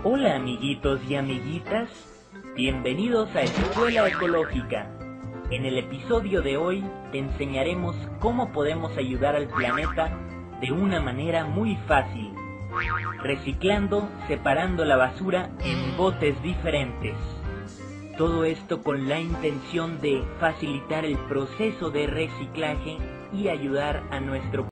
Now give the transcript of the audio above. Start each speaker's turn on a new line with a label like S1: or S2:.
S1: Hola amiguitos y amiguitas, bienvenidos a Escuela Ecológica. En el episodio de hoy te enseñaremos cómo podemos ayudar al planeta de una manera muy fácil, reciclando, separando la basura en botes diferentes. Todo esto con la intención de facilitar el proceso de reciclaje y ayudar a nuestro